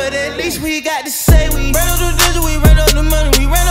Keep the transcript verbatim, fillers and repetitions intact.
but at least we got to say we ran up the digit, we ran up the money, we ran